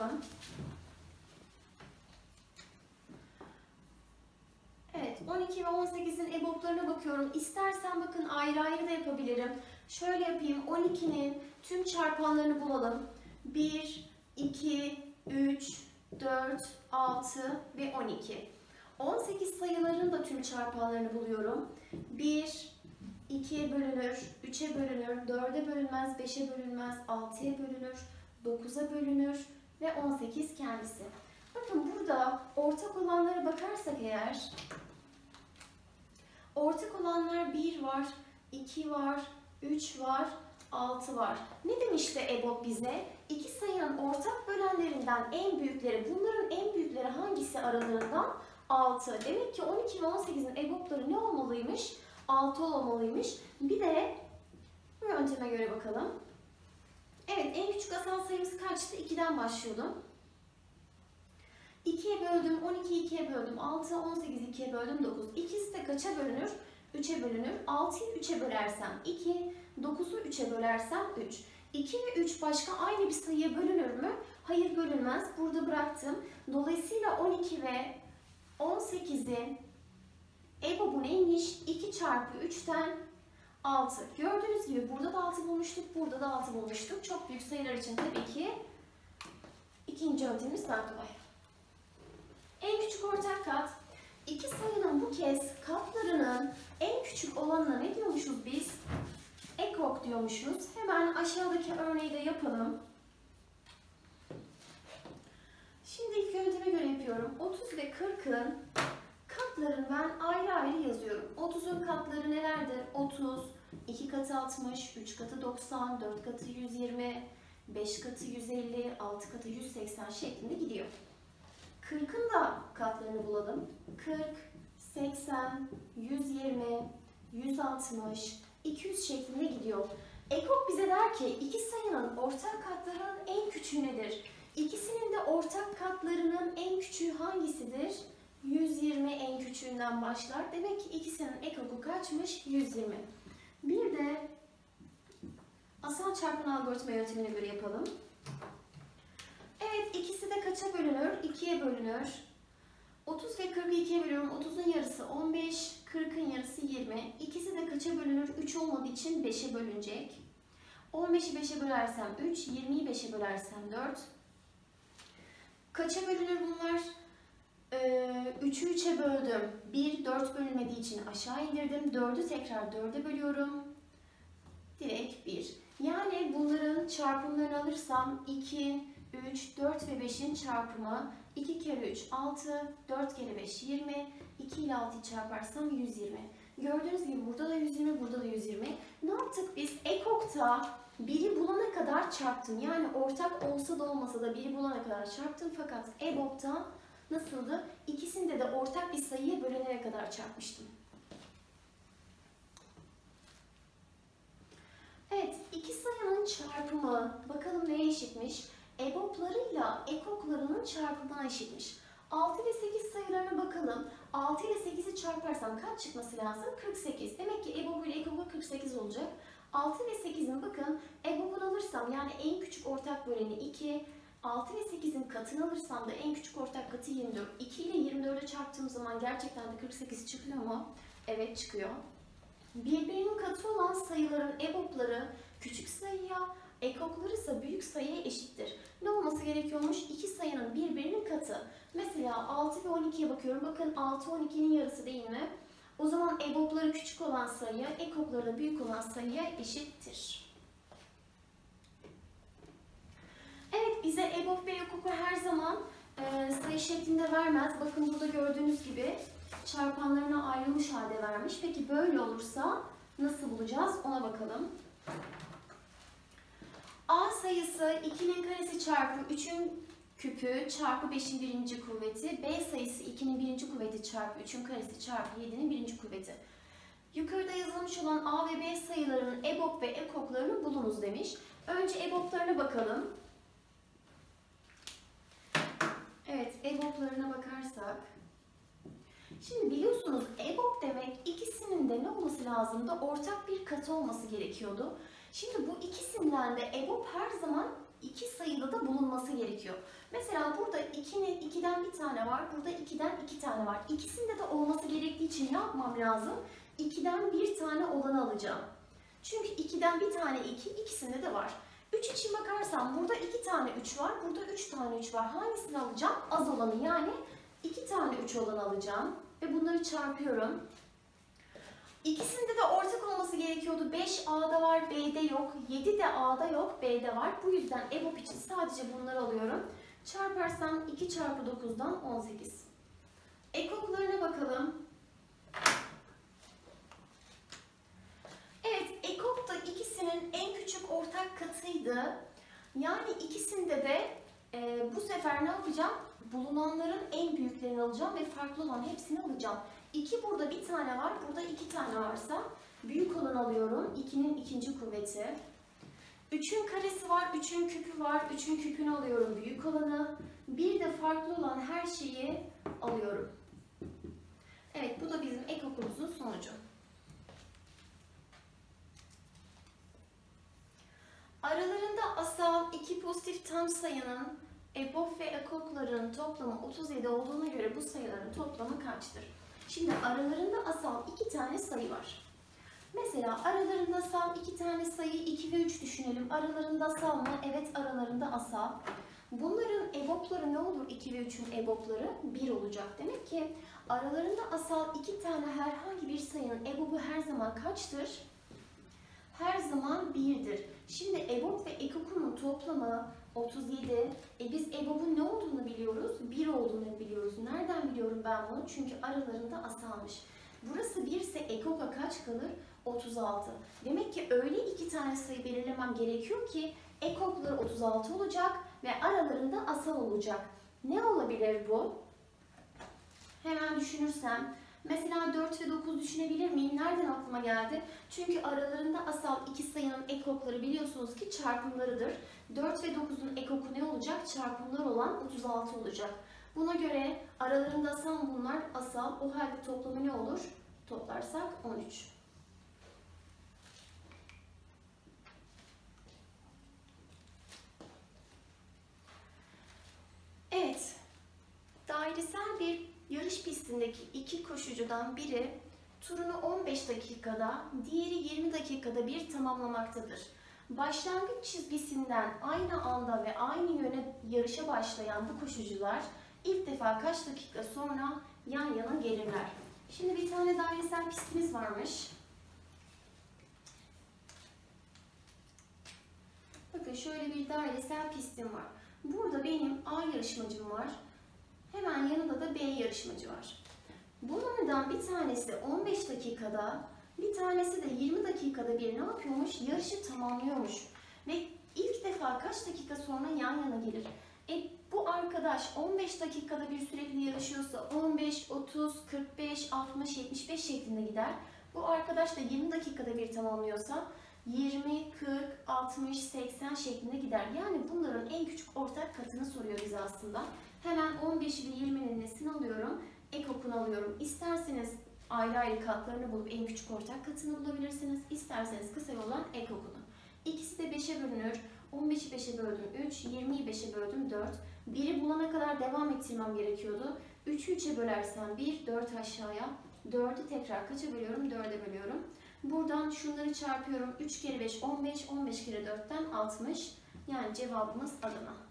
bakalım. Evet, 12 ve 18'in EBOB'larına bakıyorum. İstersen bakın ayrı ayrı da yapabilirim. Şöyle yapayım. 12'nin tüm çarpanlarını bulalım. 1, 2, 3, 4, 6 ve 12. 18 sayıların da tüm çarpanlarını buluyorum. 1, 2'ye bölünür, 3'e bölünür, 4'e bölünmez, 5'e bölünmez, 6'ya bölünür, 9'a bölünür ve 18 kendisi. Bakın burada ortak olanlara bakarsak eğer, ortak olanlar 1 var, 2 var, 3 var, 6 var. Ne demişti EBOB bize? İki sayının ortak bölenlerinden en büyükleri, bunların en büyükleri hangisi aralığından? 6. Demek ki 12 ve 18'in EBOB'ları ne olmalıymış? 6 olmalıymış. Bir de bu yönteme göre bakalım. Evet, en küçük asal sayımız kaçtı? 2'den başlıyordum. 2'ye böldüm, 12'yi 2'ye böldüm, 6, 18'i 2'ye böldüm, 9. İkisi de kaça bölünür? 3'e bölünür. 6'yı 3'e bölersem 2, 9'u 3'e bölersem 3. 2 ve 3 başka aynı bir sayıya bölünür mü? Hayır, bölünmez. Burada bıraktım. Dolayısıyla 12 ve 18'in EBOB'u neymiş? 2 çarpı 3'ten 6. Gördüğünüz gibi burada da 6 bulmuştuk, burada da 6 bulmuştuk. Çok büyük sayılar için tabii ki ikinci yöntemimiz daha kolay. En küçük ortak kat. İki sayının bu kez katlarının en küçük olanına ne diyormuşuz biz? EKOK diyormuşuz. Hemen aşağıdaki örneği de yapalım. Şimdi ilk yönteme göre yapıyorum. 30 ve 40'ın katlarını ben ayrı ayrı yazıyorum. 30'un katları nelerdir? 30, 2 katı 60, 3 katı 90, 4 katı 120, 5 katı 150, 6 katı 180 şeklinde gidiyor. 40'ın da katlarını bulalım. 40, 80, 120, 160, 200 şeklinde gidiyor. EKOK bize der ki iki sayının ortak katlarının en küçüğü nedir? İkisinin de ortak katlarının en küçüğü hangisidir? 120 en küçüğünden başlar. Demek ki ikisinin EKOK'u kaçmış? 120. Bir de asal çarpan algoritma yöntemine göre yapalım. Evet, ikisi de kaça bölünür? 2'ye bölünür. 30 ve 40'ı 2'ye bölüyorum. 30'un yarısı 15, 40'ın yarısı 20. İkisi de kaça bölünür? 3 olmadığı için 5'e bölünecek. 15'i 5'e bölersem 3, 20'yi 5'e bölersem 4. Kaça bölünür bunlar? 3'ü 3'e böldüm. 1, 4 bölünmediği için aşağı indirdim. 4'ü tekrar 4'e bölüyorum. Direkt 1. Yani bunların çarpımlarını alırsam 2, 3, 4 ve 5'in çarpımı 2 kere 3, 6, 4 kere 5, 20, 2 ile 6'yı çarparsam 120. Gördüğünüz gibi burada da 120, burada da 120. Ne yaptık biz? EKOK'ta biri bulana kadar çarptım. Yani ortak olsa da olmasa da biri bulana kadar çarptım. Fakat EBOB'ta nasıldı? İkisinde de ortak bir sayıya bölünene kadar çarpmıştım. Evet, iki sayının çarpımı bakalım neye eşitmiş? EBOB'larıyla EKOK'larının çarpımına eşitmiş. 6 ve 8 sayılarına bakalım. 6 ile 8'i çarparsam kaç çıkması lazım? 48. Demek ki EBOB ile EKOK'u 48 olacak. 6 ve 8'in bakın EBOB'unu alırsam yani en küçük ortak böleni 2. 6 ve 8'in katını alırsam da en küçük ortak katı 24. 2 ile 24'e çarptığım zaman gerçekten de 48 çıkıyor mu? Evet, çıkıyor. Birbirinin katı olan sayıların EBOB'ları küçük sayıya, EKOK'ları ise büyük sayıya eşittir. Ne olması gerekiyormuş? İki sayının birbirinin katı. Mesela 6 ve 12'ye bakıyorum. Bakın 6 12'nin yarısı değil mi? O zaman EBOB'ları küçük olan sayı, EKOK'ları da büyük olan sayıya eşittir. Evet, bize EBOB ve EKOK'u her zaman sayı şeklinde vermez. Bakın burada gördüğünüz gibi çarpanlarına ayrılmış halde vermiş. Peki böyle olursa nasıl bulacağız? Ona bakalım. A sayısı 2'nin karesi çarpı 3'ün küpü çarpı 5'in birinci kuvveti. B sayısı 2'nin birinci kuvveti çarpı 3'ün karesi çarpı 7'nin birinci kuvveti. Yukarıda yazılmış olan A ve B sayılarının EBOB ve EKOK'larını bulunuz demiş. Önce EBOB'larına bakalım. Evet, EBOB'larına bakarsak. Şimdi biliyorsunuz EBOB demek ikisinin de ne olması lazımdı? Ortak bir katı olması gerekiyordu. Şimdi bu ikisinden de EBOB her zaman iki sayıda da bulunması gerekiyor. Mesela 2'den bir tane var, burada 2'den 2 tane var. İkisinde de olması gerektiği için ne yapmam lazım? 2'den bir tane olanı alacağım. Çünkü 2'den bir tane 2, ikisinde de var. 3 için bakarsam burada 2 tane 3 var, burada 3 tane 3 var. Hangisini alacağım? Az olanı, yani 2 tane 3 olanı alacağım. Ve bunları çarpıyorum. İkisinde de ortak olması gerekiyordu. 5 A'da var, B'de yok. 7 de A'da yok, B'de var. Bu yüzden EBOB için sadece bunları alıyorum. Çarparsam 2 çarpı 9'dan 18. Ekoklarına bakalım. Evet, ekok da ikisinin en küçük ortak katıydı. Yani ikisinde de bu sefer ne yapacağım? Bulunanların en büyüklerini alacağım ve farklı olan hepsini alacağım. 2 burada bir tane var, burada 2 tane varsa büyük olanı alıyorum. 2'nin ikinci kuvveti. 3'ün karesi var, 3'ün küpü var. 3'ün küpünü alıyorum, büyük olanı. Bir de farklı olan her şeyi alıyorum. Evet, bu da bizim ekokumuzun sonucu. Aralarında asal iki pozitif tam sayının EBOB ve ekokların toplamı 37 olduğuna göre bu sayıların toplamı kaçtır? Şimdi aralarında asal 2 tane sayı var. Mesela aralarında asal 2 tane sayı 2 ve 3 düşünelim. Aralarında asal mı? Evet, aralarında asal. Bunların EBOB'ları ne olur? 2 ve 3'ün EBOB'ları 1 olacak. Demek ki aralarında asal 2 tane herhangi bir sayının EBOB'u her zaman kaçtır? Her zaman 1'dir. Şimdi EBOB ve ekokunun toplamı 37. Biz EBOB'un ne olduğunu biliyoruz? 1 olduğunu biliyoruz. Nereden biliyorum ben bunu? Çünkü aralarında asalmış. Burası 1 ise ekoka kaç kalır? 36. Demek ki öyle 2 tane sayı belirlemem gerekiyor ki ekokları 36 olacak ve aralarında asal olacak. Ne olabilir bu? Hemen düşünürsem, mesela 4 ve 9 düşünebilir miyim? Nereden aklıma geldi? Çünkü aralarında asal iki sayının ekokları biliyorsunuz ki çarpımlarıdır. 4 ve 9'un ekoku ne olacak? Çarpımlar olan 36 olacak. Buna göre aralarında asal bunlar asal. O halde toplamı ne olur? Toplarsak 13. Evet. Dairesel bir yarış pistindeki iki koşucudan biri turunu 15 dakikada, diğeri 20 dakikada bir tamamlamaktadır. Başlangıç çizgisinden aynı anda ve aynı yöne yarışa başlayan bu koşucular ilk defa kaç dakika sonra yan yana gelirler? Şimdi bir tane dairesel pistimiz varmış. Bakın şöyle bir dairesel pistim var. Burada benim A yarışmacım var. Hemen yanında da B yarışmacı var. Bunlardan bir tanesi 15 dakikada, bir tanesi de 20 dakikada bir ne yapıyormuş? Yarışı tamamlıyormuş. Ve ilk defa kaç dakika sonra yan yana gelir? Bu arkadaş 15 dakikada bir sürekli yarışıyorsa 15, 30, 45, 60, 75 şeklinde gider. Bu arkadaş da 20 dakikada bir tamamlıyorsa 20, 40, 60, 80 şeklinde gider. Yani bunların en küçük ortak katını soruyor bize aslında. Hemen 15 ve 20'nin nesini alıyorum? Ekokunu alıyorum. İsterseniz ayrı ayrı katlarını bulup en küçük ortak katını bulabilirsiniz. İsterseniz kısa yoldan ekokunu. İkisi de 5'e bölünür. 15'i 5'e böldüm 3, 20'yi 5'e böldüm 4. 1'i bulana kadar devam ettirmem gerekiyordu. 3'ü 3'e bölersem 1, 4 aşağıya. 4'ü tekrar kaça bölüyorum? 4'e bölüyorum. Buradan şunları çarpıyorum. 3 kere 5, 15, 15 kere 4'ten 60. Yani cevabımız Adana.